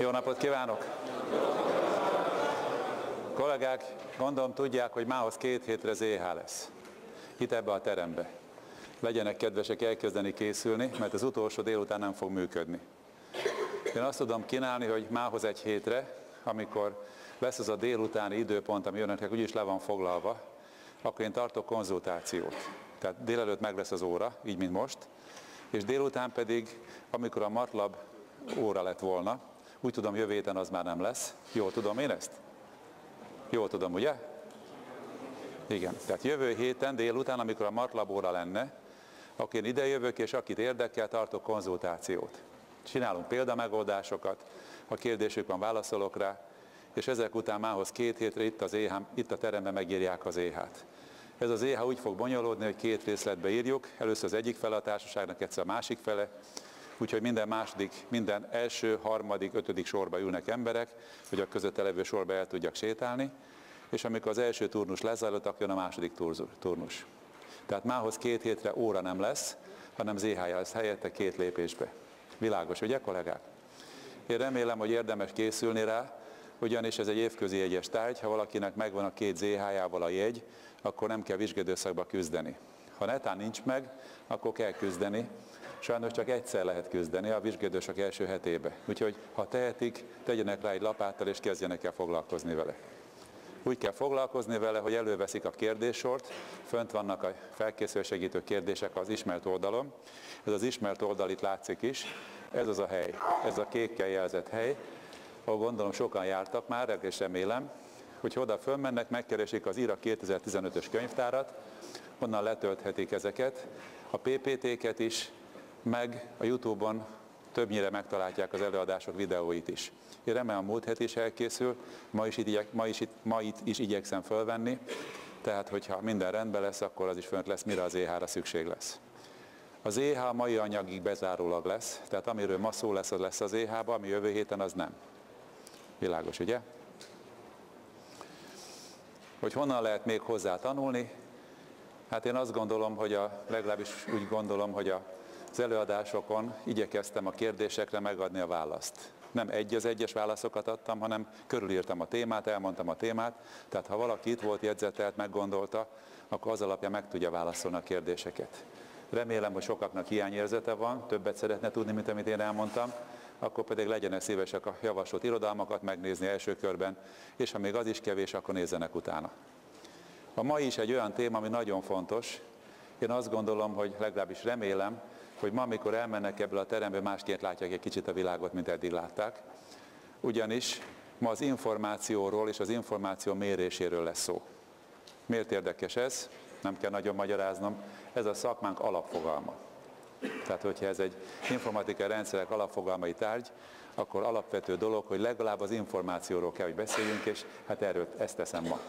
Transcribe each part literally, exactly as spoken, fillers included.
Jó napot kívánok! Kollégák, gondolom tudják, hogy mához két hétre zé há lesz. Itt ebbe a terembe. Legyenek kedvesek elkezdeni készülni, mert az utolsó délután nem fog működni. Én azt tudom kínálni, hogy mához egy hétre, amikor lesz az a délutáni időpont, ami önöknek úgyis le van foglalva, akkor én tartok konzultációt. Tehát délelőtt meg lesz az óra, így mint most, és délután pedig, amikor a MATLAB óra lett volna, úgy tudom, jövő héten az már nem lesz. Jól tudom én ezt? Jól tudom, ugye? Igen. Tehát jövő héten délután, amikor a MATLAB óra lenne, akkor én ide jövök, és akit érdekel, tartok konzultációt. Csinálunk példamegoldásokat, ha kérdésük van, válaszolok rá, és ezek után mához két hétre itt, az é há, itt a teremben megírják az é há-t. Ez az é há úgy fog bonyolódni, hogy két részletbe írjuk, először az egyik fele a társaságnak, egyszer a másik fele, úgyhogy minden második, minden első, harmadik, ötödik sorba ülnek emberek, hogy a közötte levő sorba el tudjak sétálni, és amikor az első turnus lezajlott, akkor jön a második turnus. Tehát mához két hétre óra nem lesz, hanem zé há lesz helyette két lépésbe. Világos, ugye kollégák? Én remélem, hogy érdemes készülni rá, ugyanis ez egy évközi jegyes tárgy, ha valakinek megvan a két zé há-jával a jegy, akkor nem kell vizsgaidőszakba küzdeni. Ha netán nincs meg, akkor kell küzdeni. Sajnos csak egyszer lehet küzdeni a vizsgaidőszak első hetébe. Úgyhogy ha tehetik, tegyenek rá egy lapáttal és kezdjenek el foglalkozni vele. Úgy kell foglalkozni vele, hogy előveszik a kérdéssort, fönt vannak a felkészülő segítő kérdések az ismert oldalon. Ez az ismert oldal itt látszik is, ez az a hely, ez a kékkel jelzett hely, ahol gondolom sokan jártak már, és remélem, hogy oda fölmennek, megkeresik az IRA kétezer-tizenötös könyvtárat, onnan letölthetik ezeket, a pé pé té-ket is, meg a YouTube-on többnyire megtalálják az előadások videóit is. Én remélem, a múlt hét is elkészül, ma is, itt, ma, is, ma itt is igyekszem fölvenni, tehát hogyha minden rendben lesz, akkor az is fönt lesz, mire az é há-ra szükség lesz. Az é há mai anyagig bezárólag lesz, tehát amiről ma szó lesz, az lesz az é há-ba, ami jövő héten, az nem. Világos, ugye? Hogy honnan lehet még hozzá tanulni? Hát én azt gondolom, hogy a, legalábbis úgy gondolom, hogy a, az előadásokon igyekeztem a kérdésekre megadni a választ. Nem egy az egyes válaszokat adtam, hanem körülírtam a témát, elmondtam a témát, tehát ha valaki itt volt, jegyzetelt, meggondolta, akkor az alapján meg tudja válaszolni a kérdéseket. Remélem, hogy sokaknak hiányérzete van, többet szeretne tudni, mint amit én elmondtam, akkor pedig legyenek szívesek a javasolt irodalmakat megnézni első körben, és ha még az is kevés, akkor nézzenek utána. A mai is egy olyan téma, ami nagyon fontos. Én azt gondolom, hogy legalábbis remélem, hogy ma, amikor elmennek ebből a teremből, másként látják egy kicsit a világot, mint eddig látták. Ugyanis ma az információról és az információ méréséről lesz szó. Miért érdekes ez? Nem kell nagyon magyaráznom. Ez a szakmánk alapfogalma. Tehát, hogyha ez egy informatikai rendszerek alapfogalmai tárgy, akkor alapvető dolog, hogy legalább az információról kell, hogy beszéljünk, és hát erről ezt teszem ma.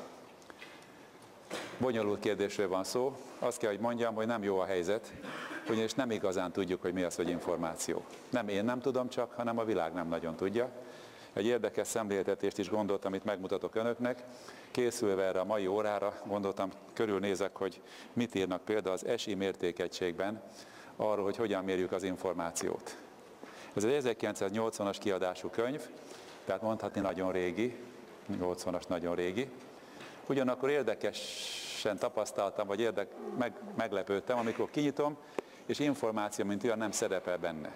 Bonyolult kérdésről van szó. Azt kell, hogy mondjam, hogy nem jó a helyzet, ugyanis nem igazán tudjuk, hogy mi az, hogy információ. Nem én nem tudom csak, hanem a világ nem nagyon tudja. Egy érdekes szemléltetést is gondoltam, itt megmutatok önöknek. Készülve erre a mai órára, gondoltam, körülnézek, hogy mit írnak például az es i mértékegységben arról, hogy hogyan mérjük az információt. Ez egy ezerkilencszáznyolcvanas kiadású könyv, tehát mondhatni nagyon régi, nyolcvanas nagyon régi. Ugyanakkor érdekesen tapasztaltam, vagy érdek, meg, meglepődtem, amikor kinyitom, és információ, mint olyan, nem szerepel benne.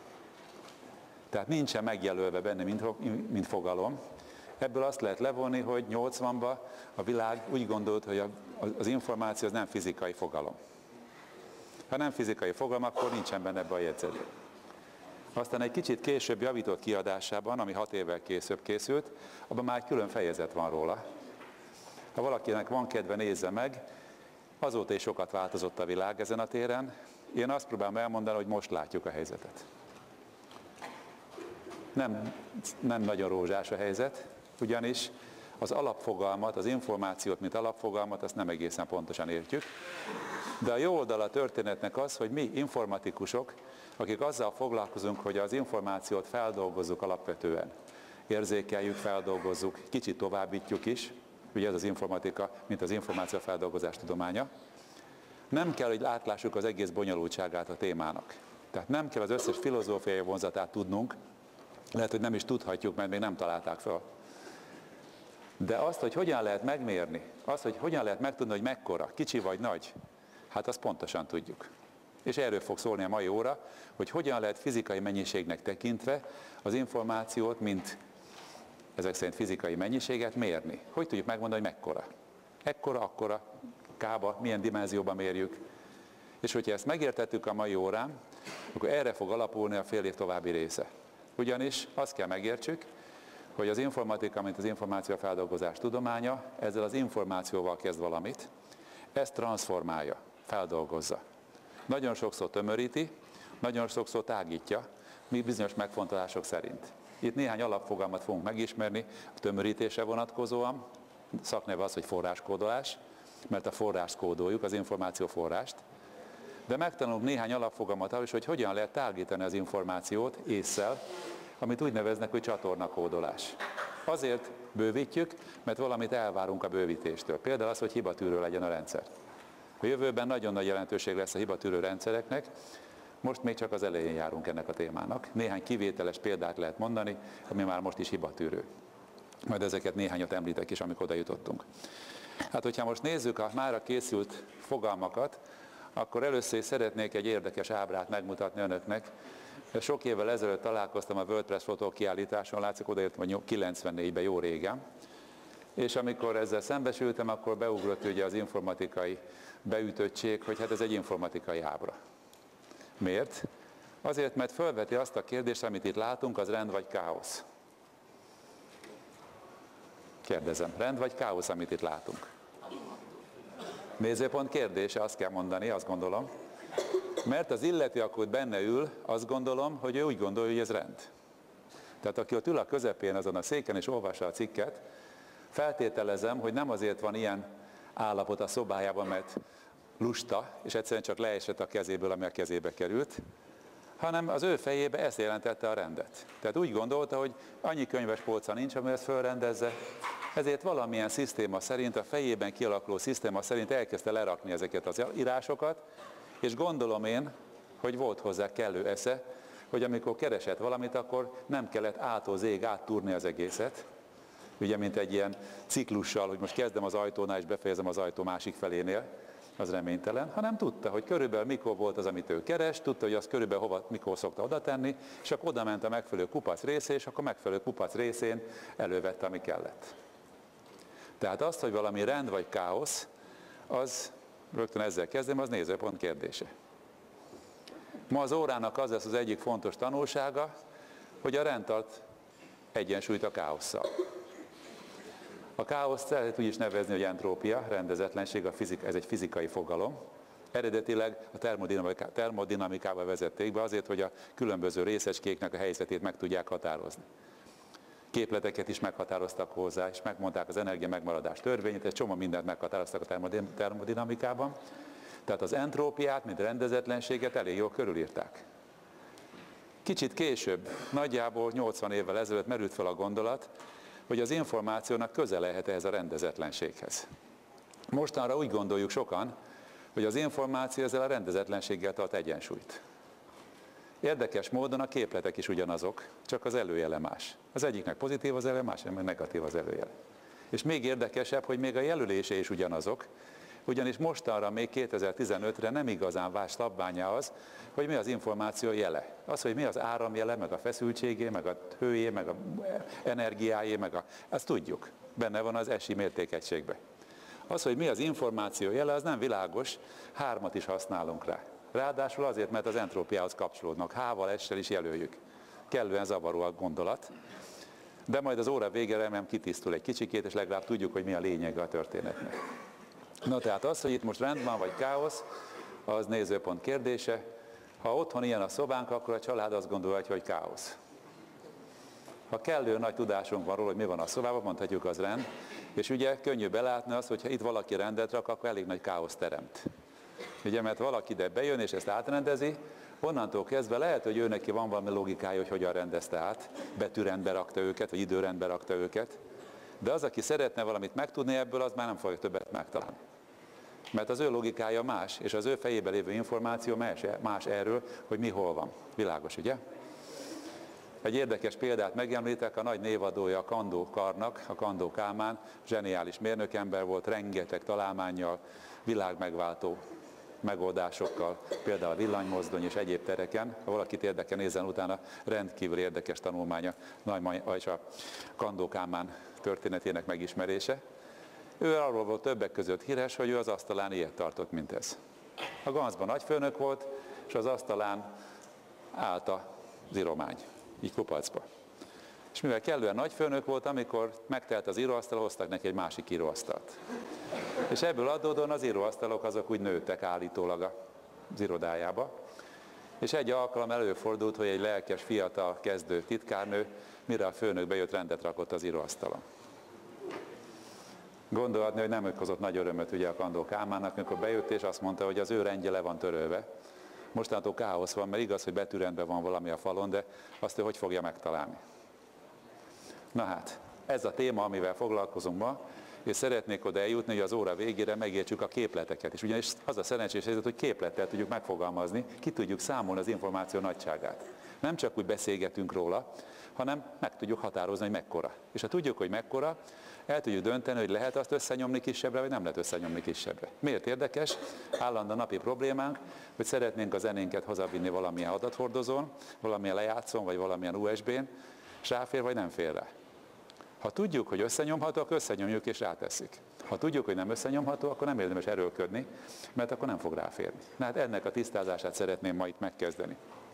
Tehát nincsen megjelölve benne, mint, mint fogalom. Ebből azt lehet levonni, hogy nyolcvanban a világ úgy gondolt, hogy a, az információ az nem fizikai fogalom. Ha nem fizikai fogalom, akkor nincsen benne ebbe a jegyzetben. Aztán egy kicsit később javított kiadásában, ami hat évvel később készült, abban már egy külön fejezet van róla. Ha valakinek van kedve, nézze meg, azóta is sokat változott a világ ezen a téren. Én azt próbálom elmondani, hogy most látjuk a helyzetet. Nem, nem nagyon rózsás a helyzet, ugyanis az alapfogalmat, az információt, mint alapfogalmat, azt nem egészen pontosan értjük. De a jó oldala a történetnek az, hogy mi informatikusok, akik azzal foglalkozunk, hogy az információt feldolgozzuk alapvetően. Érzékeljük, feldolgozzuk, kicsit továbbítjuk is, ugye ez az informatika, mint az információfeldolgozás tudománya. Nem kell, hogy átlássuk az egész bonyolultságát a témának. Tehát nem kell az összes filozófiai vonzatát tudnunk, Lehet, hogy nem is tudhatjuk, mert még nem találták fel. De azt, hogy hogyan lehet megmérni, azt, hogy hogyan lehet megtudni, hogy mekkora, kicsi vagy nagy, hát azt pontosan tudjuk. És erről fog szólni a mai óra, hogy hogyan lehet fizikai mennyiségnek tekintve az információt, mint ezek szerint fizikai mennyiséget mérni. Hogy tudjuk megmondani, hogy mekkora? Ekkora, akkora, kába, milyen dimenzióban mérjük. És hogyha ezt megértettük a mai órán, akkor erre fog alapulni a fél év további része. Ugyanis azt kell megértsük, hogy az informatika, mint az információfeldolgozás tudománya, ezzel az információval kezd valamit, ezt transformálja, feldolgozza. Nagyon sokszor tömöríti, nagyon sokszor tágítja, mi bizonyos megfontolások szerint. Itt néhány alapfogalmat fogunk megismerni a tömörítésre vonatkozóan. Szakneve az, hogy forráskódolás, mert a forrást kódoljuk, az információ forrást. De megtanulunk néhány alapfogalmat arra is, hogy hogyan lehet tágítani az információt ésszel, amit úgy neveznek, hogy csatornakódolás. Azért bővítjük, mert valamit elvárunk a bővítéstől. Például az, hogy hibatűrő legyen a rendszer. A jövőben nagyon nagy jelentőség lesz a hibatűrő rendszereknek, most még csak az elején járunk ennek a témának. Néhány kivételes példát lehet mondani, ami már most is hibatűrő. Majd ezeket néhányat említek is, amikor oda jutottunk. Hát, hogyha most nézzük a mára készült fogalmakat, akkor először is szeretnék egy érdekes ábrát megmutatni önöknek. Sok évvel ezelőtt találkoztam a WordPress fotókiállításon, látszik, odaértem, hogy kilencvennégyben, jó régen. És amikor ezzel szembesültem, akkor beugrott ugye az informatikai beütöttség, hogy hát ez egy informatikai ábra. Miért? Azért, mert felveti azt a kérdést, amit itt látunk, az rend vagy káosz. Kérdezem, rend vagy káosz, amit itt látunk? Nézőpont kérdése, azt kell mondani, azt gondolom. Mert az illető, akkor benne ül, azt gondolom, hogy ő úgy gondolja, hogy ez rend. Tehát aki ott ül a közepén azon a széken és olvassa a cikket, feltételezem, hogy nem azért van ilyen állapot a szobájában, mert lusta, és egyszerűen csak leesett a kezéből, ami a kezébe került, hanem az ő fejébe ezt jelentette a rendet. Tehát úgy gondolta, hogy annyi könyves polca nincs, ami ezt fölrendezze, ezért valamilyen szisztéma szerint, a fejében kialakuló szisztéma szerint elkezdte lerakni ezeket az írásokat, és gondolom én, hogy volt hozzá kellő esze, hogy amikor keresett valamit, akkor nem kellett ától zég áttúrni az egészet, ugye, mint egy ilyen ciklussal, hogy most kezdem az ajtónál és befejezem az ajtó másik felénél, az reménytelen, hanem tudta, hogy körülbelül mikor volt az, amit ő keres, tudta, hogy az körülbelül hova, mikor szokta oda tenni, és akkor oda ment a megfelelő kupac részé, és akkor megfelelő kupac részén elővette, ami kellett. Tehát azt, hogy valami rend vagy káosz, az, rögtön ezzel kezdem, az nézőpont kérdése. Ma az órának az lesz az egyik fontos tanulsága, hogy a rend tart egyensúlyt a káosszal. A káoszt lehet úgy is nevezni, hogy entrópia, rendezetlenség, a fizika, ez egy fizikai fogalom. Eredetileg a termodinamika, termodinamikával vezették be azért, hogy a különböző részecskéknek a helyzetét meg tudják határozni. Képleteket is meghatároztak hozzá, és megmondták az energia megmaradás törvényét, egy csomó mindent meghatároztak a termodinamikában. Tehát az entrópiát, mint rendezetlenséget elég jól körülírták. Kicsit később, nagyjából nyolcvan évvel ezelőtt merült fel a gondolat, hogy az információnak köze lehet ehhez a rendezetlenséghez. Mostanra úgy gondoljuk sokan, hogy az információ ezzel a rendezetlenséggel tart egyensúlyt. Érdekes módon a képletek is ugyanazok, csak az előjele más. Az egyiknek pozitív az előjele, másiknak negatív az előjele. És még érdekesebb, hogy még a jelölése is ugyanazok, ugyanis mostanra még kétezer-tizenötre nem igazán vált szabványá az, hogy mi az információ jele. Az, hogy mi az áramjele, meg a feszültségé, meg a hőjé, meg a energiájé, meg a... Ezt tudjuk. Benne van az esi mértékegységben. Az, hogy mi az információ jele, az nem világos, hármat is használunk rá. Ráadásul azért, mert az entrópiához kapcsolódnak. H-val, S-sel is jelöljük. Kellően zavaró a gondolat. De majd az óra végére remélem kitisztul egy kicsikét, és legalább tudjuk, hogy mi a lényege a történetnek. Na tehát az, hogy itt most rend van vagy káosz, az nézőpont kérdése. Ha otthon ilyen a szobánk, akkor a család azt gondolja, hogy káosz. Ha kellő nagy tudásunk van róla, hogy mi van a szobában, mondhatjuk, az rend. És ugye könnyű belátni azt, hogyha itt valaki rendet rak, akkor elég nagy káosz teremt. Ugye, mert valaki ide bejön és ezt átrendezi, onnantól kezdve lehet, hogy ő neki van valami logikája, hogy hogyan rendezte át, betűrendbe rakta őket, vagy időrendbe rakta őket, de az, aki szeretne valamit megtudni ebből, az már nem fogja többet megtalálni. Mert az ő logikája más, és az ő fejében lévő információ más, más erről, hogy mi hol van. Világos, ugye? Egy érdekes példát megemlítek, a nagy névadója a Kandó karnak, a Kandó Kálmán, zseniális mérnökember volt, rengeteg találmánnyal, világmegváltó megoldásokkal, például a villanymozdony és egyéb tereken. Ha valakit érdekel, nézzen utána, rendkívül érdekes tanulmánya Neumann és a Kandó Kálmán történetének megismerése. Ő arról volt többek között híres, hogy ő az asztalán ilyet tartott, mint ez. A Ganzban nagyfőnök volt, és az asztalán állt az íromány, így kupacba. És mivel kellően nagyfőnök volt, amikor megtelt az íróasztal, hoztak neki egy másik íróasztalt. És ebből adódóan az íróasztalok azok úgy nőttek állítólag az irodájába. És egy alkalom előfordult, hogy egy lelkes, fiatal, kezdő titkárnő, mire a főnök bejött, rendet rakott az íróasztalon. Gondolhatni, hogy nem okozott nagy örömöt ugye a Kandó Kálmánnak, amikor bejött, és azt mondta, hogy az ő rendje le van törölve. Mostantól káosz van, mert igaz, hogy betűrendben van valami a falon, de azt ő hogy fogja megtalálni. Na hát, ez a téma, amivel foglalkozunk ma, és szeretnék oda eljutni, hogy az óra végére megértsük a képleteket. És ugyanis az a szerencsés helyzet, hogy képlettel tudjuk megfogalmazni, ki tudjuk számolni az információ nagyságát. Nem csak úgy beszélgetünk róla, hanem meg tudjuk határozni, hogy mekkora. És ha tudjuk, hogy mekkora, el tudjuk dönteni, hogy lehet azt összenyomni kisebbre, vagy nem lehet összenyomni kisebbre. Miért érdekes? Állandó napi problémánk, hogy szeretnénk a zenénket hazavinni valamilyen adathordozón, valamilyen lejátszón, vagy valamilyen u es bén, és ráfér, vagy nem fér rá. Ha tudjuk, hogy összenyomható, akkor összenyomjuk és ráteszik. Ha tudjuk, hogy nem összenyomható, akkor nem érdemes erőlködni, mert akkor nem fog ráférni. Na hát ennek a tisztázását szeretném ma itt megkezdeni.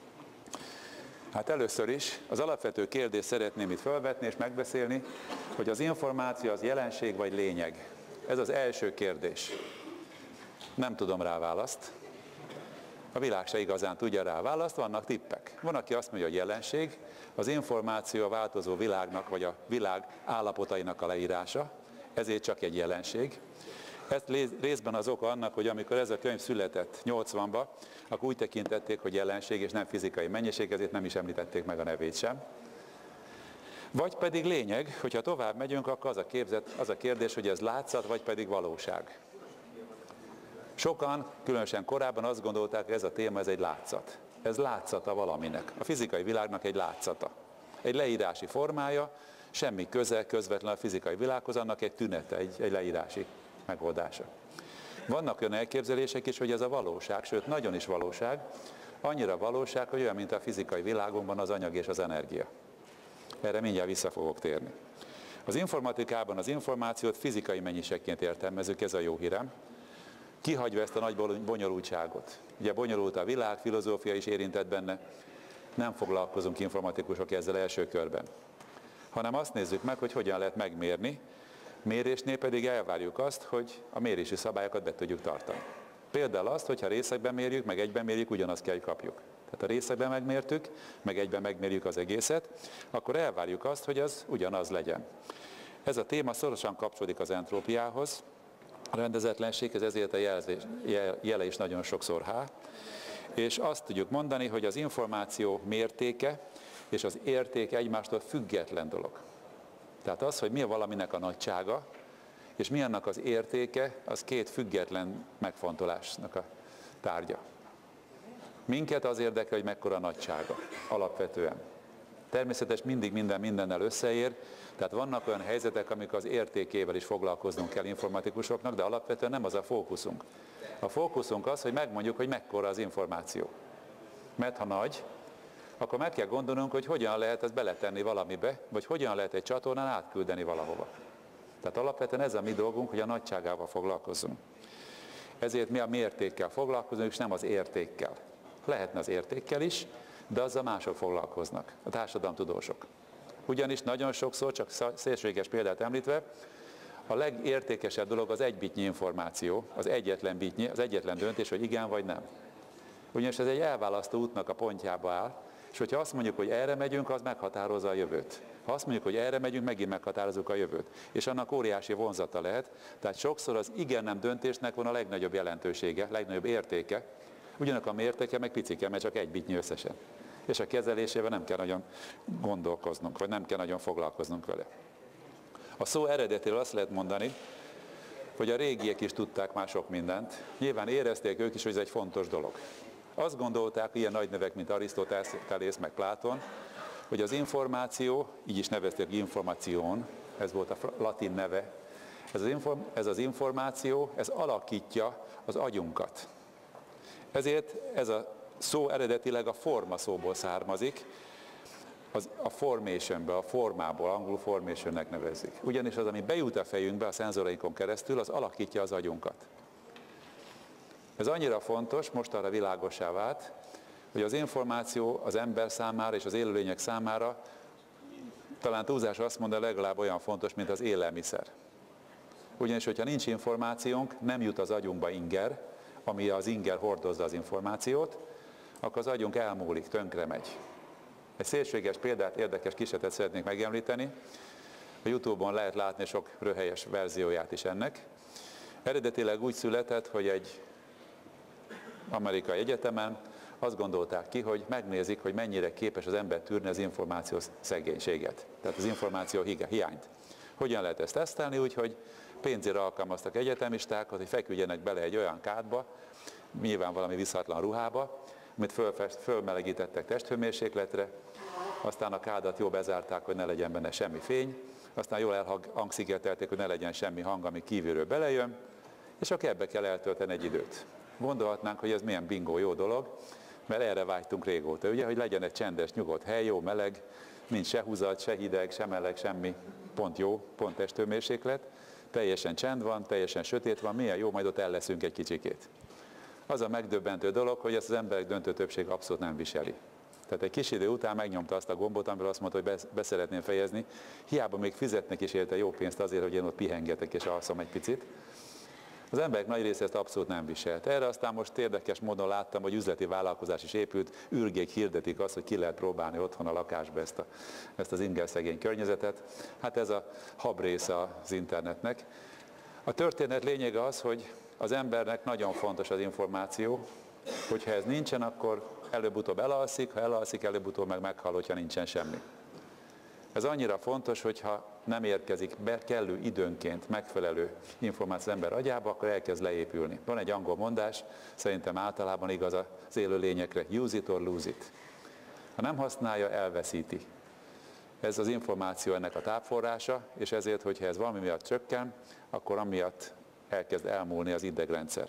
Hát először is az alapvető kérdést szeretném itt felvetni és megbeszélni, hogy az információ az jelenség vagy lényeg. Ez az első kérdés. Nem tudom rá választ. A világ se igazán tudja rá választ, vannak tippek. Van, aki azt mondja, hogy jelenség, az információ a változó világnak, vagy a világ állapotainak a leírása, ezért csak egy jelenség. Ez részben az oka annak, hogy amikor ez a könyv született nyolcvanban, akkor úgy tekintették, hogy jelenség és nem fizikai mennyiség, ezért nem is említették meg a nevét sem. Vagy pedig lényeg, hogyha tovább megyünk, akkor az a, képzet, az a kérdés, hogy ez látszat, vagy pedig valóság. Sokan, különösen korábban azt gondolták, hogy ez a téma, ez egy látszat. Ez látszata valaminek. A fizikai világnak egy látszata. Egy leírási formája, semmi köze közvetlen a fizikai világhoz, annak egy tünete, egy, egy leírási megoldása. Vannak olyan elképzelések is, hogy ez a valóság, sőt nagyon is valóság, annyira valóság, hogy olyan, mint a fizikai világunkban az anyag és az energia. Erre mindjárt vissza fogok térni. Az informatikában az információt fizikai mennyiségként értelmezzük, ez a jó hírem, kihagyva ezt a nagy bonyolultságot. Ugye bonyolult a világ, filozófia is érintett benne, nem foglalkozunk informatikusok ezzel első körben, hanem azt nézzük meg, hogy hogyan lehet megmérni, mérésnél pedig elvárjuk azt, hogy a mérési szabályokat be tudjuk tartani. Például azt, hogyha részekben mérjük, meg egyben mérjük, ugyanazt kell, hogy kapjuk. Tehát a részekben megmértük, meg egyben megmérjük az egészet, akkor elvárjuk azt, hogy az ugyanaz legyen. Ez a téma szorosan kapcsolódik az entrópiához, a rendezetlenséghez, ezért a jelzés, jele is nagyon sokszor H, és azt tudjuk mondani, hogy az információ mértéke és az értéke egymástól független dolog. Tehát az, hogy mi a valaminek a nagysága, és mi annak az értéke, az két független megfontolásnak a tárgya. Minket az érdekel, hogy mekkora nagysága alapvetően. Természetes mindig minden mindennel összeér, tehát vannak olyan helyzetek, amikor az értékével is foglalkoznunk kell informatikusoknak, de alapvetően nem az a fókuszunk. A fókuszunk az, hogy megmondjuk, hogy mekkora az információ. Mert ha nagy, akkor meg kell gondolnunk, hogy hogyan lehet ezt beletenni valamibe, vagy hogyan lehet egy csatornán átküldeni valahova. Tehát alapvetően ez a mi dolgunk, hogy a nagyságával foglalkozzunk. Ezért mi a mértékkel foglalkozunk, és nem az értékkel. Lehetne az értékkel is, de azzal mások foglalkoznak, a társadalomtudósok. Ugyanis nagyon sokszor, csak szélsőséges példát említve, a legértékesebb dolog az egy bitnyi információ, az egyetlen bitnyi, az egyetlen döntés, hogy igen vagy nem. Ugyanis ez egy elválasztó útnak a pontjába áll, és hogyha azt mondjuk, hogy erre megyünk, az meghatározza a jövőt. Ha azt mondjuk, hogy erre megyünk, megint meghatározzuk a jövőt. És annak óriási vonzata lehet. Tehát sokszor az igen-nem döntésnek van a legnagyobb jelentősége, legnagyobb értéke. Ugyanakkor a mértéke meg picike, mert csak egy bitnyi összesen. És a kezelésével nem kell nagyon gondolkoznunk, vagy nem kell nagyon foglalkoznunk vele. A szó eredetéről azt lehet mondani, hogy a régiek is tudták már sok mindent. Nyilván érezték ők is, hogy ez egy fontos dolog. Azt gondolták, ilyen nagy nevek, mint Arisztotelész meg Pláton, hogy az információ, így is nevezték információn, ez volt a latin neve, ez az, inform, ez az információ, ez alakítja az agyunkat. Ezért ez a szó eredetileg a forma szóból származik, az, a formationből, a formából, angolul formationnek nevezik. Ugyanis az, ami bejut a fejünkbe a szenzorainkon keresztül, az alakítja az agyunkat. Ez annyira fontos, most arra világossá vált, hogy az információ az ember számára és az élőlények számára, talán túlzás azt mondani, legalább olyan fontos, mint az élelmiszer. Ugyanis, hogyha nincs információnk, nem jut az agyunkba inger, ami az inger hordozza az információt, akkor az agyunk elmúlik, tönkre megy. Egy szélsőséges példát, érdekes kísérletet szeretnék megemlíteni. A YouTube-on lehet látni sok röhelyes verzióját is ennek. Eredetileg úgy született, hogy egy amerikai egyetemen azt gondolták ki, hogy megnézik, hogy mennyire képes az ember tűrni az információ szegénységet, tehát az információ hiányt. Hogyan lehet ezt tesztelni? Úgyhogy pénzére alkalmaztak egyetemistákat, hogy feküdjenek bele egy olyan kádba, nyilván valami viszatlan ruhába, amit fölfest, fölmelegítettek testhőmérsékletre, aztán a kádat jól bezárták, hogy ne legyen benne semmi fény, aztán jól elhangszigetelték, hogy ne legyen semmi hang, ami kívülről belejön, és akkor ebbe kell eltölteni egy időt. Gondolhatnánk, hogy ez milyen bingó jó dolog, mert erre vágytunk régóta, ugye, hogy legyen egy csendes, nyugodt hely, jó, meleg, nincs se húzat, se hideg, se meleg, semmi, pont jó, pont testhőmérséklet, teljesen csend van, teljesen sötét van, milyen jó, majd ott el leszünk egy kicsikét. Az a megdöbbentő dolog, hogy ezt az emberek döntő többség abszolút nem viseli. Tehát egy kis idő után megnyomta azt a gombot, amiről azt mondta, hogy be szeretném fejezni. Hiába még fizetnek is érte jó pénzt azért, hogy én ott pihengetek és alszom egy picit. Az emberek nagy része ezt abszolút nem viselt. Erre aztán most érdekes módon láttam, hogy üzleti vállalkozás is épült, ürgék hirdetik azt, hogy ki lehet próbálni otthon a lakásba ezt, a, ezt az ingerszegény környezetet. Hát ez a hab része az internetnek. A történet lényege az, hogy az embernek nagyon fontos az információ, hogyha ez nincsen, akkor előbb-utóbb elalszik, ha elalszik, előbb-utóbb meg meghal, hogyha nincsen semmi. Ez annyira fontos, hogyha nem érkezik be kellő időnként megfelelő információ az ember agyába, akkor elkezd leépülni. Van egy angol mondás, szerintem általában igaz az élő lényekre, use it or lose it. Ha nem használja, elveszíti. Ez az információ ennek a tápforrása, és ezért, hogyha ez valami miatt csökken, akkor amiatt elkezd elmúlni az idegrendszer.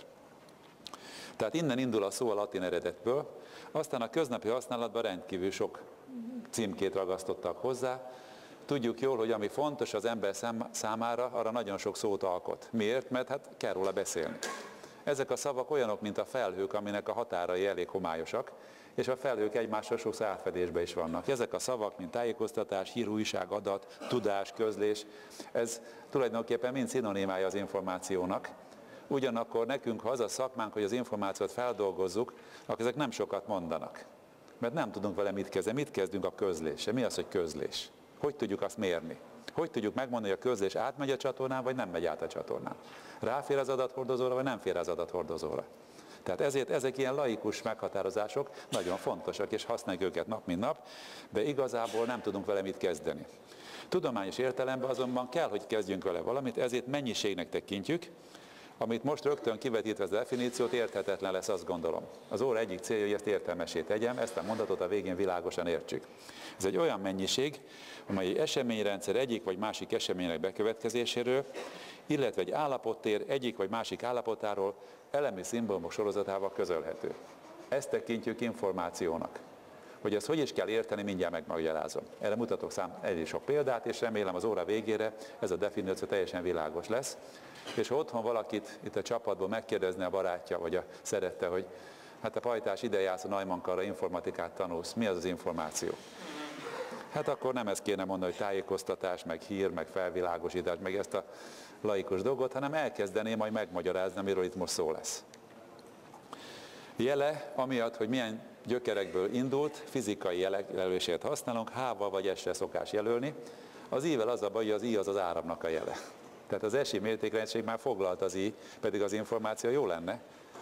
Tehát innen indul a szó a latin eredetből, aztán a köznapi használatban rendkívül sok címkét ragasztottak hozzá. Tudjuk jól, hogy ami fontos az ember számára, arra nagyon sok szót alkot. Miért? Mert hát kell róla beszélni. Ezek a szavak olyanok, mint a felhők, aminek a határai elég homályosak, és a felhők egymással sokszor átfedésben is vannak. Ezek a szavak, mint tájékoztatás, hír, újság, adat, tudás, közlés, ez tulajdonképpen mind szinonimája az információnak. Ugyanakkor nekünk, ha az a szakmánk, hogy az információt feldolgozzuk, akkor ezek nem sokat mondanak. Mert nem tudunk vele mit kezdeni. Mit kezdünk a közléssel? Mi az, hogy közlés? Hogy tudjuk azt mérni? Hogy tudjuk megmondani, hogy a közlés átmegy a csatornán, vagy nem megy át a csatornán? Ráfér az adathordozóra, vagy nem fér az adathordozóra? Tehát ezért ezek ilyen laikus meghatározások nagyon fontosak, és használjuk őket nap mint nap, de igazából nem tudunk vele mit kezdeni. Tudományos értelemben azonban kell, hogy kezdjünk vele valamit, ezért mennyiségnek tekintjük, amit most rögtön kivetítve az definíciót, érthetetlen lesz, azt gondolom. Az óra egyik célja, hogy ezt értelmessé tegyem, ezt a mondatot a végén világosan értsük. Ez egy olyan mennyiség, amely egy eseményrendszer egyik vagy másik események bekövetkezéséről, illetve egy állapottér egyik vagy másik állapotáról elemi szimbólumok sorozatával közölhető. Ezt tekintjük információnak. Hogy ezt hogy is kell érteni, mindjárt megmagyarázom. Erre mutatok szám elég sok példát, és remélem az óra végére ez a definíció teljesen világos lesz. És ha otthon valakit itt a csapatból megkérdezne a barátja, vagy a szerette, hogy hát a pajtás ide jársz a Neumann-karra, informatikát tanulsz, mi az az információ? Hát akkor nem ezt kéne mondani, hogy tájékoztatás, meg hír, meg felvilágosítás, meg ezt a laikus dolgot, hanem elkezdeném majd megmagyarázni, amiről itt most szó lesz. Jele, amiatt, hogy milyen gyökerekből indult, fizikai jelölését használunk, H-val vagy S-re szokás jelölni. Az I-vel az a baj, hogy az I az az áramnak a jele. Tehát az S-i mértékrendség már foglalt az I, pedig az információ jó lenne.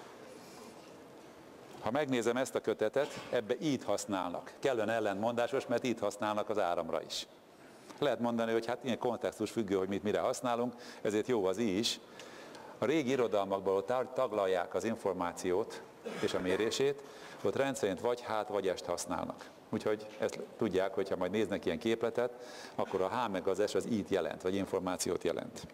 Ha megnézem ezt a kötetet, ebbe I-t használnak. Kellene ellentmondásos, mert I-t használnak az áramra is. Lehet mondani, hogy hát ilyen kontextus függő, hogy mit mire használunk, ezért jó az I is. A régi irodalmakból taglalják az információt, és a mérését, ott rendszerint vagy hát, vagy est használnak. Úgyhogy ezt tudják, hogyha majd néznek ilyen képletet, akkor a H meg az S az i-t jelent, vagy információt jelent.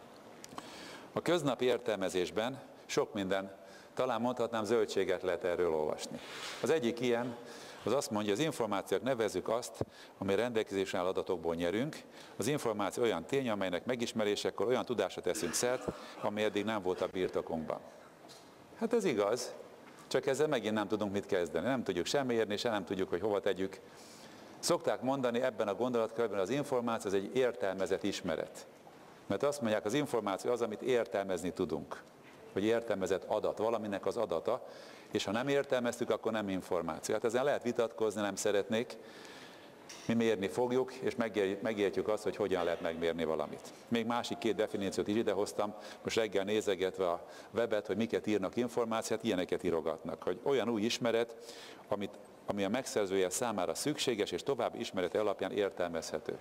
A köznapi értelmezésben sok minden, talán mondhatnám, zöldséget lehet erről olvasni. Az egyik ilyen, az azt mondja, az információk nevezzük azt, ami rendelkezésre áll adatokból nyerünk. Az információ olyan tény, amelynek megismerésekor olyan tudásra teszünk szert, ami eddig nem volt a birtokunkban. Hát ez igaz, csak ezzel megint nem tudunk mit kezdeni. Nem tudjuk sem mérni, sem nem tudjuk, hogy hova tegyük. Szokták mondani ebben a gondolatkörben, az információ az egy értelmezett ismeret. Mert azt mondják, az információ az, amit értelmezni tudunk. Vagy értelmezett adat, valaminek az adata, és ha nem értelmeztük, akkor nem információ. Hát ezen lehet vitatkozni, nem szeretnék. Mi mérni fogjuk, és megértjük azt, hogy hogyan lehet megmérni valamit. Még másik két definíciót is idehoztam, most reggel nézegetve a webet, hogy miket írnak információt, ilyeneket írogatnak, hogy olyan új ismeret, amit, ami a megszerzője számára szükséges, és további ismerete alapján értelmezhető.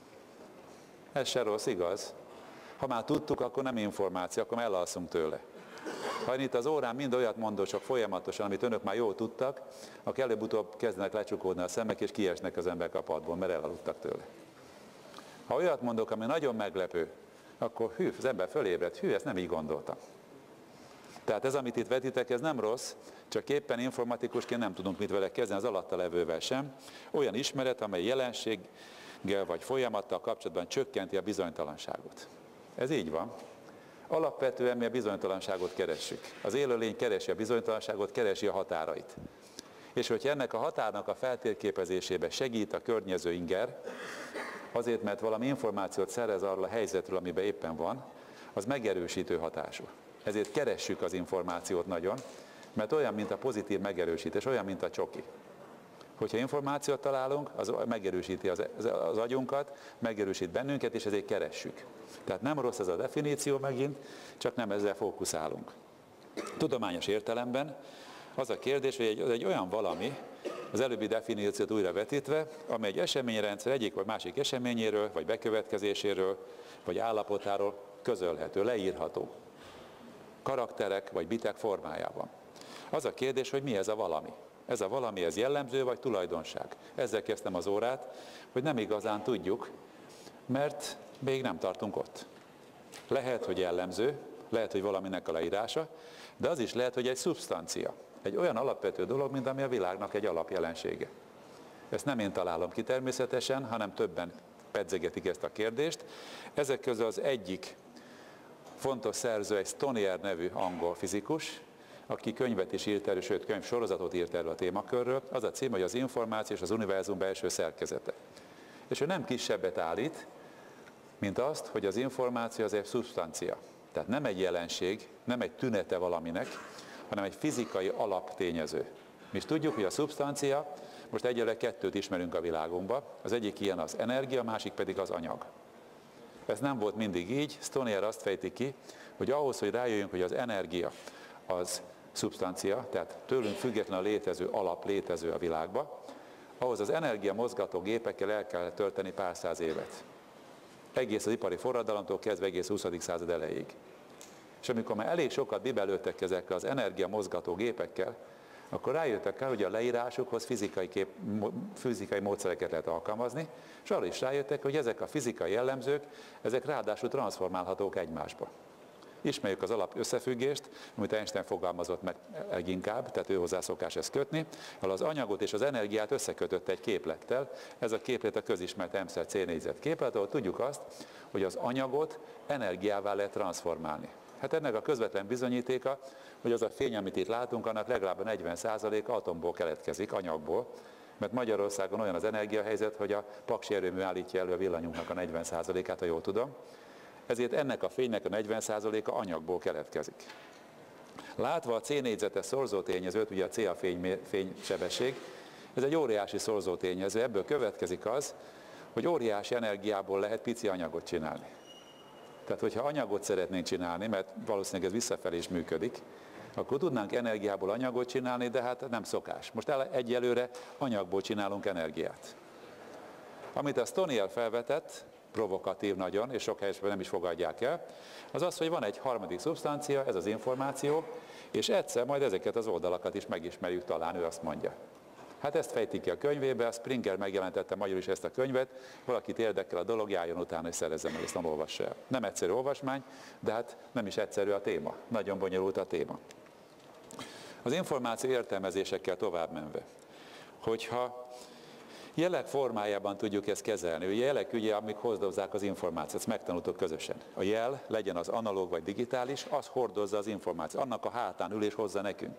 Ez se rossz, igaz? Ha már tudtuk, akkor nem információ, akkor már elalszunk tőle. Ha itt az órán mind olyat mondok, csak folyamatosan, amit önök már jól tudtak, akkor előbb-utóbb kezdenek lecsukódni a szemek, és kiesnek az emberek a padból, mert elaludtak tőle. Ha olyat mondok, ami nagyon meglepő, akkor hű, az ember fölébred, hű, ezt nem így gondoltam. Tehát ez, amit itt vetitek, ez nem rossz, csak éppen informatikusként nem tudunk mit vele kezdeni, az alatta levővel sem. Olyan ismeret, amely jelenséggel vagy folyamattal kapcsolatban csökkenti a bizonytalanságot. Ez így van. Alapvetően mi a bizonytalanságot keressük. Az élőlény keresi a bizonytalanságot, keresi a határait. És hogyha ennek a határnak a feltérképezésébe segít a környező inger, azért, mert valami információt szerez arról a helyzetről, amiben éppen van, az megerősítő hatású. Ezért keressük az információt nagyon, mert olyan, mint a pozitív megerősítés, olyan, mint a csoki. Hogyha információt találunk, az megerősíti az, az agyunkat, megerősít bennünket, és ezért keressük. Tehát nem rossz ez a definíció megint, csak nem ezzel fókuszálunk. Tudományos értelemben az a kérdés, hogy egy, az egy olyan valami, az előbbi definíciót újra vetítve, amely egy eseményrendszer egyik vagy másik eseményéről, vagy bekövetkezéséről, vagy állapotáról közölhető, leírható. Karakterek vagy bitek formájában. Az a kérdés, hogy mi ez a valami. Ez a valami, ez jellemző vagy tulajdonság. Ezzel kezdtem az órát, hogy nem igazán tudjuk, mert még nem tartunk ott. Lehet, hogy jellemző, lehet, hogy valaminek a leírása, de az is lehet, hogy egy szubsztancia. Egy olyan alapvető dolog, mint ami a világnak egy alapjelensége. Ezt nem én találom ki természetesen, hanem többen pedzegetik ezt a kérdést. Ezek közül az egyik fontos szerző egy Stonier nevű angol fizikus, aki könyvet is írt erről, sőt könyvsorozatot írt erről a témakörről. Az a cím, hogy az információ és az univerzum belső szerkezete. És ő nem kisebbet állít, mint azt, hogy az információ az egy szubsztancia. Tehát nem egy jelenség, nem egy tünete valaminek, hanem egy fizikai alaptényező. Mi is tudjuk, hogy a szubsztancia, most egyelőre kettőt ismerünk a világunkban, az egyik ilyen az energia, a másik pedig az anyag. Ez nem volt mindig így, Stonier azt fejti ki, hogy ahhoz, hogy rájöjjünk, hogy az energia az szubsztancia, tehát tőlünk független a létező alap létező a világban, ahhoz az energia mozgató gépekkel el kell tölteni pár száz évet. Egész az ipari forradalomtól kezdve egész huszadik század elejéig. És amikor már elég sokat bibelődtek ezekkel az energia mozgató gépekkel, akkor rájöttek el, hogy a leírásukhoz fizikai, kép, fizikai módszereket lehet alkalmazni, és arra is rájöttek, hogy ezek a fizikai jellemzők, ezek ráadásul transformálhatók egymásba. Ismerjük az alap összefüggést, amit Einstein fogalmazott meg leginkább, tehát ő hozzá szokás ezt kötni, ahol az anyagot és az energiát összekötötte egy képlettel. Ez a képlet a közismert M szer C négyzet képlet, ahol tudjuk azt, hogy az anyagot energiává lehet transformálni. Hát ennek a közvetlen bizonyítéka, hogy az a fény, amit itt látunk, annak legalább negyven százaléka atomból keletkezik, anyagból, mert Magyarországon olyan az energiahelyzet, hogy a paksi erőmű állítja elő a villanyunknak a negyven százalékát, ha jól tudom. Ezért ennek a fénynek a negyven százaléka anyagból keletkezik. Látva a C négyzetes szorzótényezőt, ugye a C a fény, fénysebesség, ez egy óriási szorzótényező, ebből következik az, hogy óriási energiából lehet pici anyagot csinálni. Tehát, hogyha anyagot szeretnénk csinálni, mert valószínűleg ez visszafelé is működik, akkor tudnánk energiából anyagot csinálni, de hát nem szokás. Most egyelőre anyagból csinálunk energiát. Amit a Stonier felvetett, provokatív nagyon, és sok helyzetben nem is fogadják el, az az, hogy van egy harmadik szubsztancia, ez az információ, És egyszer majd ezeket az oldalakat is megismerjük, talán ő azt mondja. Hát ezt fejtik ki a könyvébe, a Springer megjelentette magyarul is ezt a könyvet, valakit érdekel a dolog, járjon utána és szerezze meg, ezt nem olvassa el. Nem egyszerű olvasmány, de hát nem is egyszerű a téma, nagyon bonyolult a téma. Az információ értelmezésekkel tovább menve, hogyha jelek formájában tudjuk ezt kezelni, ugye jelek ugye, amik hordozzák az információt, ezt megtanultuk közösen. A jel, legyen az analóg vagy digitális, az hordozza az információt, annak a hátán ül és hozza nekünk.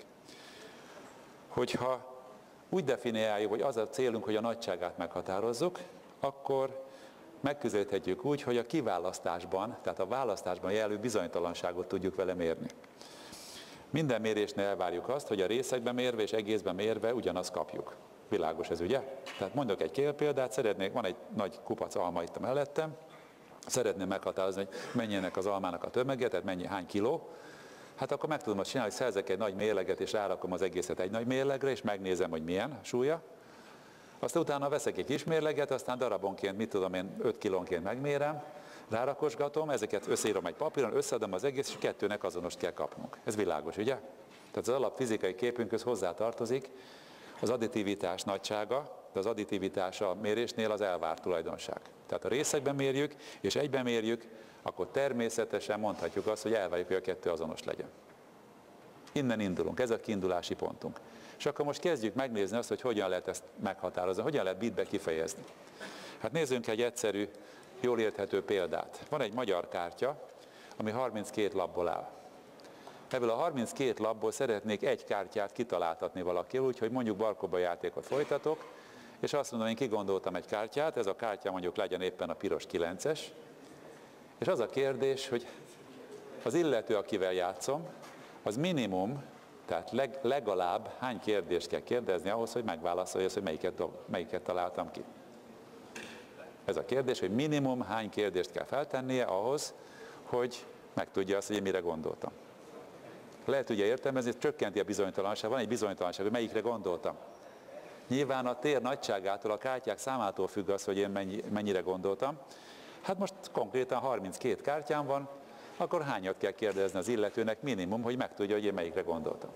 Hogyha úgy definiáljuk, hogy az a célunk, hogy a nagyságát meghatározzuk, akkor megközelíthetjük úgy, hogy a kiválasztásban, tehát a választásban jelű bizonytalanságot tudjuk vele mérni. Minden mérésnél elvárjuk azt, hogy a részekben mérve és egészben mérve ugyanazt kapjuk. Világos ez, ugye? Tehát mondok egy képéldát, szeretnék, van egy nagy kupac alma itt mellettem, szeretném meghatározni, hogy mennyinek az almának a tömege, tehát mennyi, hány kiló. Hát akkor meg tudom azt csinálni, hogy szerzek egy nagy mérleget, és rárakom az egészet egy nagy mérlegre, és megnézem, hogy milyen a súlya. Aztán utána veszek egy kis mérleget, aztán darabonként, mit tudom én, öt kilónként megmérem, rárakosgatom, ezeket összeírom egy papíron, összeadom az egész, és kettőnek azonost kell kapnunk. Ez világos, ugye? Tehát az alapfizikai képünkhöz hozzá tartozik az additivitás nagysága, de az additivitás a mérésnél az elvárt tulajdonság. Tehát a részekben mérjük, és egyben mérjük, akkor természetesen mondhatjuk azt, hogy elvárjuk, hogy a kettő azonos legyen. Innen indulunk, ez a kiindulási pontunk. És akkor most kezdjük megnézni azt, hogy hogyan lehet ezt meghatározni, hogyan lehet bitbe kifejezni. Hát nézzünk egy egyszerű, jól érthető példát. Van egy magyar kártya, ami harminckét lapból áll. Ebből a harminckét lapból szeretnék egy kártyát kitaláltatni valakivel, úgyhogy mondjuk barkóba játékot folytatok, és azt mondom, én kigondoltam egy kártyát, ez a kártya mondjuk legyen éppen a piros kilences, és az a kérdés, hogy az illető, akivel játszom, az minimum, tehát leg, legalább hány kérdést kell kérdezni ahhoz, hogy megválaszolja, hogy melyiket, melyiket találtam ki. Ez a kérdés, hogy minimum hány kérdést kell feltennie ahhoz, hogy megtudja azt, hogy én mire gondoltam. Lehet ugye értelmezni, hogy csökkenti a bizonytalanság, van egy bizonytalanság, hogy melyikre gondoltam. Nyilván a tér nagyságától, a kártyák számától függ az, hogy én mennyi, mennyire gondoltam. Hát most konkrétan harminckét kártyám van, akkor hányat kell kérdezni az illetőnek minimum, hogy megtudja, hogy én melyikre gondoltam.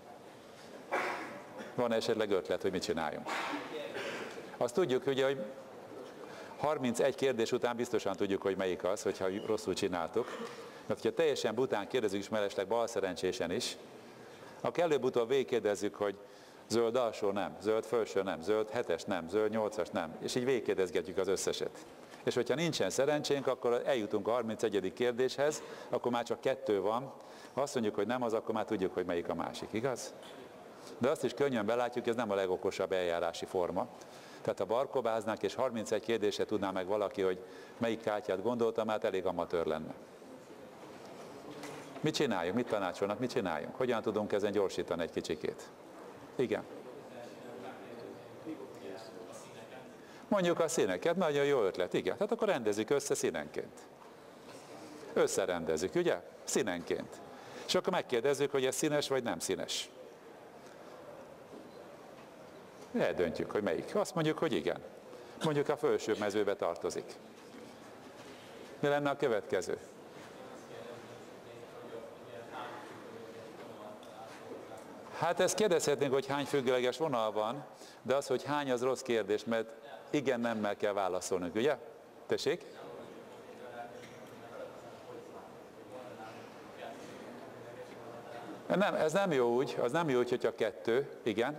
Van esetleg ötlet, hogy mit csináljunk? Azt tudjuk, ugye, hogy harmincegy kérdés után biztosan tudjuk, hogy melyik az, hogyha rosszul csináltuk. Mert hogyha teljesen bután kérdezzük, és mellesleg balszerencsésen is, akkor előbb-utóbb végigkérdezzük, hogy zöld alsó nem, zöld felső nem, zöld hetes nem, zöld nyolcas nem, és így végigkérdezgetjük az összeset. És hogyha nincsen szerencsénk, akkor eljutunk a harmincegyedik kérdéshez, akkor már csak kettő van. Ha azt mondjuk, hogy nem az, akkor már tudjuk, hogy melyik a másik, igaz? De azt is könnyen belátjuk, hogy ez nem a legokosabb eljárási forma. Tehát ha barkobáznánk, és harmincegy kérdésre tudná meg valaki, hogy melyik kártyát gondoltam, hát elég amatőr lenne. Mit csináljunk? Mit tanácsolnak? Mit csináljunk? Hogyan tudunk ezen gyorsítani egy kicsikét? Igen. Mondjuk a színeket, nagyon jó ötlet, igen. Tehát akkor rendezzük össze színenként. Összerendezzük, ugye? Színenként. És akkor megkérdezzük, hogy ez színes vagy nem színes. Eldöntjük, hogy melyik. Azt mondjuk, hogy igen. Mondjuk a felső mezőbe tartozik. Mi lenne a következő? Hát ezt kérdezhetnénk, hogy hány függőleges vonal van, de az, hogy hány, az rossz kérdés, mert igen, nemmel kell válaszolnunk, ugye? Tessék? Nem, ez nem jó úgy, az nem jó úgy, hogyha kettő, igen.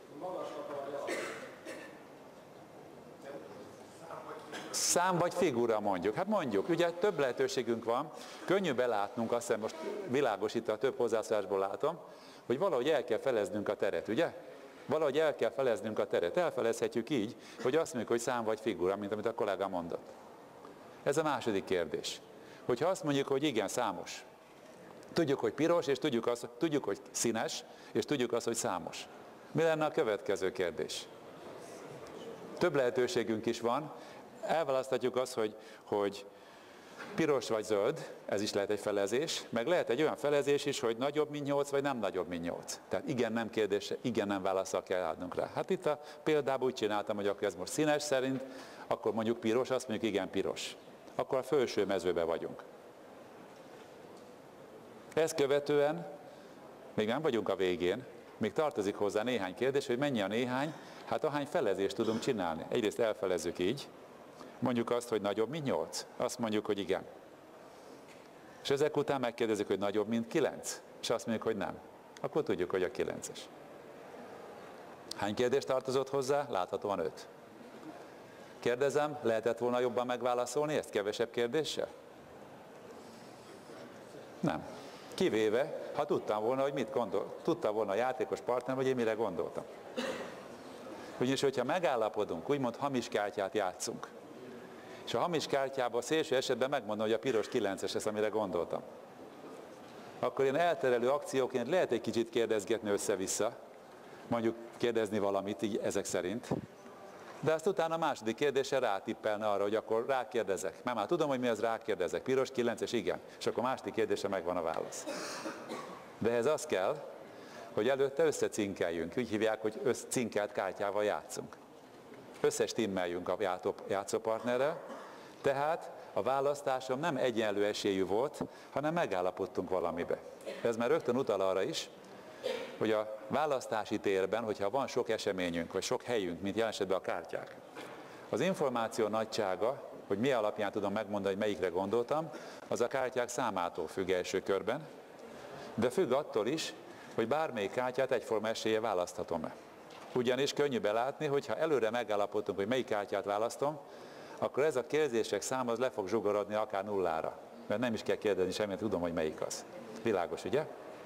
Szám vagy figura mondjuk. Hát mondjuk, ugye több lehetőségünk van, könnyű belátnunk, azt hiszem most világos itt a több hozzászólásból látom, hogy valahogy el kell feleznünk a teret, ugye? Valahogy el kell feleznünk a teret. Elfelezhetjük így, hogy azt mondjuk, hogy szám vagy figura, mint amit a kollega mondott. Ez a második kérdés. Hogyha azt mondjuk, hogy igen, számos. Tudjuk, hogy piros, és tudjuk, azt, tudjuk, hogy színes, és tudjuk azt, hogy számos. Mi lenne a következő kérdés? Több lehetőségünk is van. Elválaszthatjuk azt, hogy, hogy piros vagy zöld, ez is lehet egy felezés, meg lehet egy olyan felezés is, hogy nagyobb, mint nyolc, vagy nem nagyobb, mint nyolc. Tehát igen, nem kérdése, igen, nem válaszsal kell adnunk rá. Hát itt a példában úgy csináltam, hogy akkor ez most színes szerint, akkor mondjuk piros, azt mondjuk igen, piros. Akkor a felső mezőbe vagyunk. Ezt követően még nem vagyunk a végén, még tartozik hozzá néhány kérdés, hogy mennyi a néhány, hát ahány felezést tudunk csinálni. Egyrészt elfelezzük így, mondjuk azt, hogy nagyobb, mint nyolc. Azt mondjuk, hogy igen. És ezek után megkérdezzük, hogy nagyobb, mint kilenc. És azt mondjuk, hogy nem. Akkor tudjuk, hogy a kilences. Hány kérdés tartozott hozzá? Láthatóan öt. Kérdezem, lehetett volna jobban megválaszolni ezt kevesebb kérdéssel? Nem. Kivéve, ha tudtam volna, hogy mit gondol, tudta volna a játékos partner, hogy én mire gondoltam. Ugyanis, hogyha megállapodunk, úgymond hamis kártyát játszunk, és a hamis kártyában a szélső esetben megmondom, hogy a piros kilences ez, amire gondoltam, akkor én elterelő akcióként lehet egy kicsit kérdezgetni össze-vissza, mondjuk kérdezni valamit így ezek szerint, de azt utána a második kérdésre rátippelne arra, hogy akkor rákérdezek. Mert már tudom, hogy mi az rákérdezek. Piros, kilences, igen. És akkor a második kérdésre megvan a válasz. De ehhez az kell, hogy előtte összecinkeljünk. Úgy hívják, hogy összcinkelt kártyával játszunk. Összestimmeljünk a játszópartnerrel, tehát a választásom nem egyenlő esélyű volt, hanem megállapodtunk valamibe. Ez már rögtön utal arra is, hogy a választási térben, hogyha van sok eseményünk, vagy sok helyünk, mint jelen esetben a kártyák, az információ nagysága, hogy mi alapján tudom megmondani, hogy melyikre gondoltam, az a kártyák számától függ első körben, de függ attól is, hogy bármelyik kártyát egyforma eséllyel választhatom-e. Ugyanis könnyű belátni, hogy ha előre megállapodtunk, hogy melyik kártyát választom, akkor ez a kérdések száma az le fog zsugorodni akár nullára. Mert nem is kell kérdezni semmit, tudom, hogy melyik az. Világos, ugye?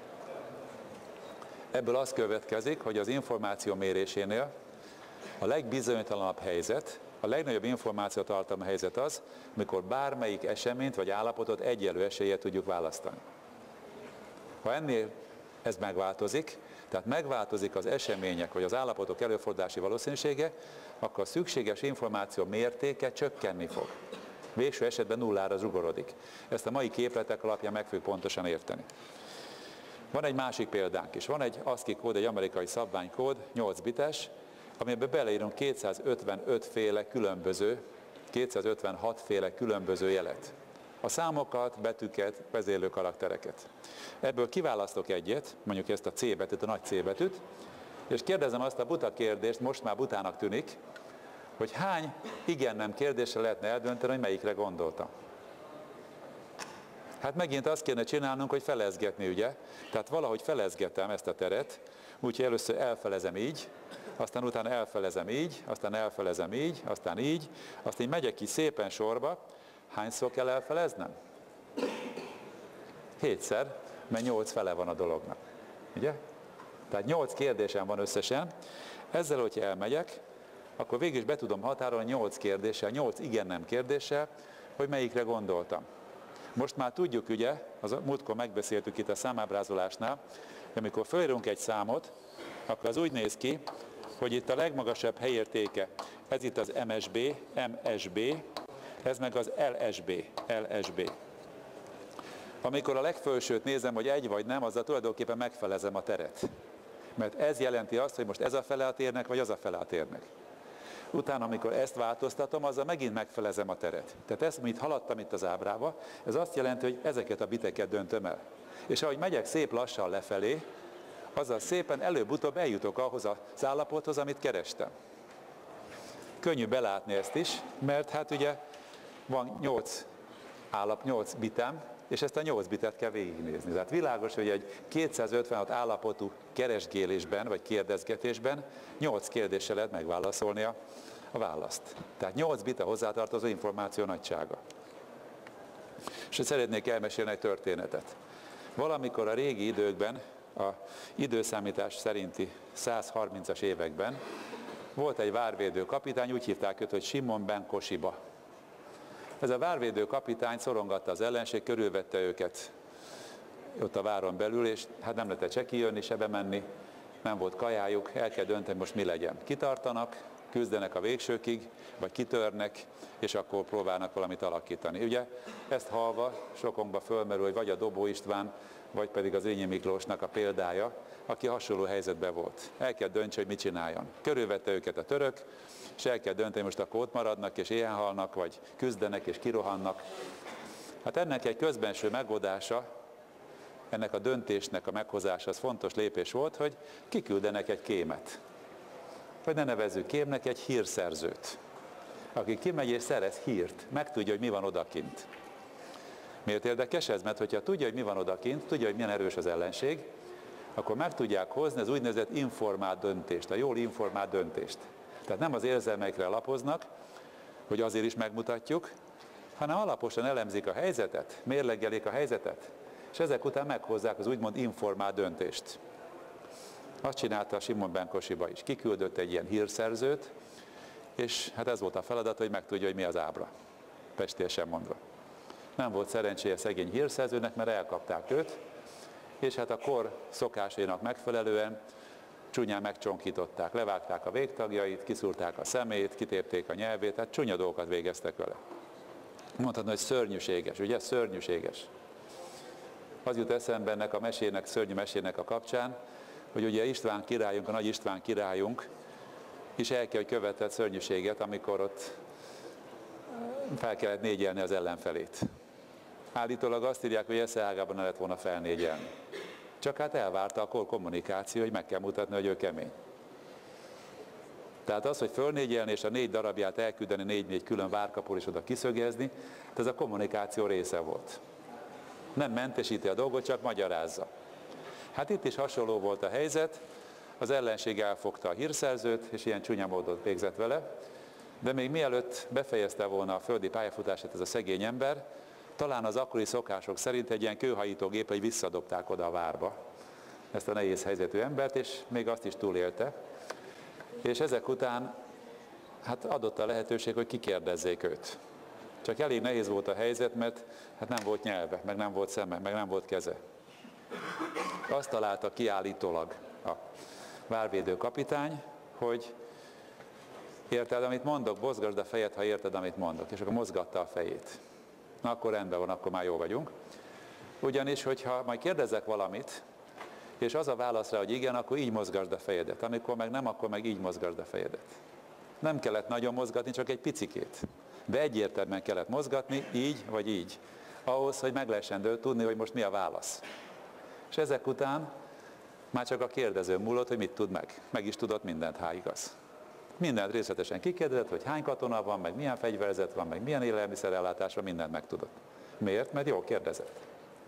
Ebből az következik, hogy az információ mérésénél a legbizonytalanabb helyzet, a legnagyobb információtartalmú helyzet az, amikor bármelyik eseményt vagy állapotot egyenlő eséllyel tudjuk választani. Ha ennél ez megváltozik, tehát megváltozik az események vagy az állapotok előfordulási valószínűsége, akkor a szükséges információ mértéke csökkenni fog. Végső esetben nullára zsugorodik. Ezt a mai képletek alapján meg fogjuk pontosan érteni. Van egy másik példánk is. Van egy ASCII kód, egy amerikai szabványkód, nyolc bites, amiben beleírunk kétszázötvenöt féle különböző, kétszázötvenhat féle különböző jelet. A számokat, betűket, vezérlő karaktereket. Ebből kiválasztok egyet, mondjuk ezt a C betűt, a nagy C betűt, és kérdezem azt a buta kérdést, most már butának tűnik, hogy hány igen-nem kérdésre lehetne eldönteni, hogy melyikre gondoltam. Hát megint azt kéne csinálnunk, hogy felezgetni, ugye? Tehát valahogy felezgetem ezt a teret, úgyhogy először elfelezem így, aztán utána elfelezem így, aztán elfelezem így, aztán így, aztán így megyek ki szépen sorba. Hányszor kell elfeleznem? Hétszer, mert nyolc fele van a dolognak. Ugye? Tehát nyolc kérdésem van összesen. Ezzel, hogyha elmegyek, akkor végül is be tudom határolni nyolc kérdéssel, nyolc igen-nem kérdéssel, hogy melyikre gondoltam. Most már tudjuk, ugye, az múltkor megbeszéltük itt a számábrázolásnál, hogy amikor fölírunk egy számot, akkor az úgy néz ki, hogy itt a legmagasabb helyértéke, ez itt az em es bé, em es bé, ez meg az el es bé, el es bé. Amikor a legfölsőt nézem, hogy egy vagy nem, azzal tulajdonképpen megfelezem a teret. Mert ez jelenti azt, hogy most ez a fele a térnek, vagy az a fele a térnek. Utána, amikor ezt változtatom, azzal megint megfelezem a teret. Tehát ezt, amit haladtam itt az ábrába, ez azt jelenti, hogy ezeket a biteket döntöm el. És ahogy megyek szép lassan lefelé, azzal szépen előbb-utóbb eljutok ahhoz az állapothoz, amit kerestem. Könnyű belátni ezt is, mert hát ugye van nyolc állap, nyolc bitem, és ezt a nyolc bitet kell végignézni. Tehát világos, hogy egy kétszázötvenhat állapotú keresgélésben, vagy kérdezgetésben nyolc kérdéssel lehet megválaszolni a, a választ. Tehát nyolc bit a hozzátartozó információ nagysága. És szeretnék elmesélni egy történetet. Valamikor a régi időkben, a időszámítás szerinti százharmincas években volt egy várvédő kapitány, úgy hívták őt, hogy Simon ben Kosiba. Ez a várvédő kapitány szorongatta az ellenség, körülvette őket ott a váron belül, és hát nem lehetett se kijönni, se bemenni, nem volt kajájuk, el kell dönteni, most mi legyen. Kitartanak, küzdenek a végsőkig, vagy kitörnek, és akkor próbálnak valamit alakítani. Ugye ezt hallva sokunkba fölmerül, hogy vagy a Dobó István, vagy pedig az Ényi Miklósnak a példája, aki hasonló helyzetben volt. El kell döntse, hogy mit csináljon. Körülvette őket a török, és el kell dönteni, most akkor ott maradnak, és éhen halnak, vagy küzdenek, és kirohannak. Hát ennek egy közbenső megoldása ennek a döntésnek a meghozása az fontos lépés volt, hogy kiküldenek egy kémet. Vagy ne nevezzük kémnek, egy hírszerzőt, aki kimegy és szerez hírt, megtudja, hogy mi van odakint. Miért érdekes ez? Mert hogyha tudja, hogy mi van odakint, tudja, hogy milyen erős az ellenség, akkor meg tudják hozni az úgynevezett informált döntést, a jól informált döntést. Tehát nem az érzelmeikre alapoznak, hogy azért is megmutatjuk, hanem alaposan elemzik a helyzetet, mérlegelik a helyzetet, és ezek után meghozzák az úgymond informált döntést. Azt csinálta Simon ben Kosiba is. Kiküldött egy ilyen hírszerzőt, és hát ez volt a feladat, hogy megtudja, hogy mi az ábra. Pestélyesen mondva. Nem volt szerencséje szegény hírszerzőnek, mert elkapták őt, és hát a kor szokásainak megfelelően csúnyán megcsonkították, levágták a végtagjait, kiszúrták a szemét, kitépték a nyelvét, tehát csúnya dolgokat végeztek vele. Mondhatni, hogy szörnyűséges, ugye? Szörnyűséges. Az jut eszembe ennek a mesének, szörnyű mesének a kapcsán, hogy ugye István királyunk, a nagy István királyunk is el kell, hogy követett szörnyűséget, amikor ott fel kellett négyelni az ellenfelét. Állítólag azt írják, hogy esze ágában ne lett volna felnégyelni. Csak hát elvárta a kor kommunikáció, hogy meg kell mutatni, hogy ő kemény. Tehát az, hogy fölnégyelni és a négy darabját elküldeni négy-négy külön várkapul és oda kiszögezni, ez a kommunikáció része volt. Nem mentesíti a dolgot, csak magyarázza. Hát itt is hasonló volt a helyzet, az ellenség elfogta a hírszerzőt, és ilyen csúnya módon végzett vele, de még mielőtt befejezte volna a földi pályafutását ez a szegény ember, talán az akkori szokások szerint egy ilyen kőhajítógép, hogy visszadobták oda a várba ezt a nehéz helyzetű embert, és még azt is túlélte. És ezek után hát adott a lehetőség, hogy kikérdezzék őt. Csak elég nehéz volt a helyzet, mert hát nem volt nyelve, meg nem volt szeme, meg nem volt keze. Azt találta kiállítólag a várvédő kapitány, hogy érted, amit mondok, mozgasd a fejed, ha érted, amit mondok. És akkor mozgatta a fejét. Na akkor rendben van, akkor már jó vagyunk. Ugyanis, hogyha majd kérdezek valamit, és az a válasz rá, hogy igen, akkor így mozgasd a fejedet. Amikor meg nem, akkor meg így mozgasd a fejedet. Nem kellett nagyon mozgatni, csak egy picikét. De egyértelműen kellett mozgatni, így vagy így. Ahhoz, hogy meg lehessen tudni, hogy most mi a válasz. És ezek után már csak a kérdező múlott, hogy mit tud meg. Meg is tudott mindent, há igaz. Mindent részletesen kikérdezett, hogy hány katona van, meg milyen fegyverzet van, meg milyen élelmiszerellátás van, mindent megtudott. Miért? Mert jól kérdezett.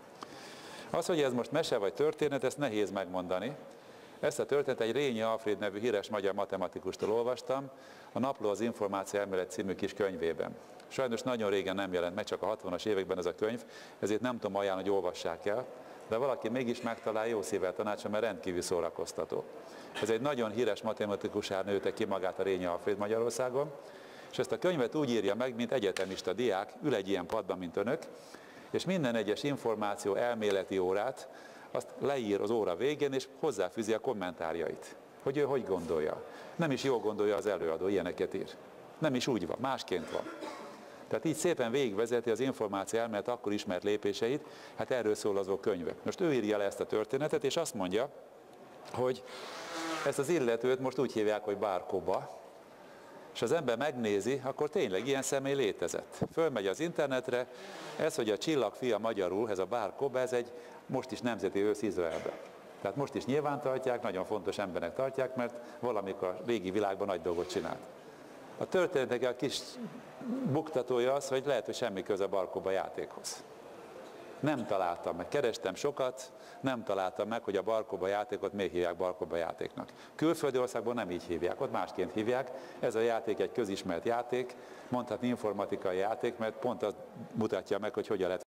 Az, hogy ez most mese vagy történet, ezt nehéz megmondani. Ezt a történetet egy Rényi Alfréd nevű híres magyar matematikustól olvastam, a Napló az információ elmélet című kis könyvében. Sajnos nagyon régen nem jelent meg, csak a hatvanas években ez a könyv, ezért nem tudom ajánlani, hogy olvassák el, de valaki mégis megtalálja, jó szívvel tanácsom, mert rendkívül szórakoztató. Ez egy nagyon híres matematikusár nőtte ki magát a Rényi Alfréd Magyarországon, és ezt a könyvet úgy írja meg, mint egyetemista diák, ül egy ilyen padban, mint önök, és minden egyes információ elméleti órát azt leír az óra végén, és hozzáfűzi a kommentárjait, hogy ő hogy gondolja. Nem is jól gondolja az előadó, ilyeneket ír. Nem is úgy van, másként van. Tehát így szépen végigvezeti az információ elmélet akkor ismert lépéseit, hát erről szól az a könyve. Most ő írja le ezt a történetet, és azt mondja, hogy ezt az illetőt most úgy hívják, hogy Bárkoba, és az ember megnézi, akkor tényleg ilyen személy létezett. Fölmegy az internetre, ez, hogy a Csillagfia magyarul, ez a Bárkoba, ez egy most is nemzeti ősz Izraelben. Tehát most is nyilvántartják, nagyon fontos embernek tartják, mert valamikor a régi világban nagy dolgot csinált. A történetek a kis buktatója az, hogy lehet, hogy semmi köze a Bárkoba játékhoz. Nem találtam meg, kerestem sokat, nem találtam meg, hogy a Bárkoba játékot miért hívják Bárkoba játéknak. Külföldi országban nem így hívják, ott másként hívják. Ez a játék egy közismert játék, mondhatni informatikai játék, mert pont az mutatja meg, hogy hogyan lehet